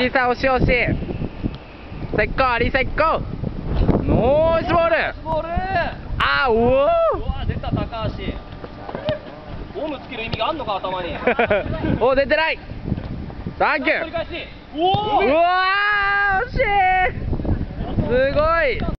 石井さん、惜しい惜しい。石膏、有石膏。ノースボール。あー、おお。 うわ、出た高橋。ゴムつける意味があんのか、頭に。 お、出てない。サンキュー。 取り返し。うおー。 うわー、惜しい。すごい。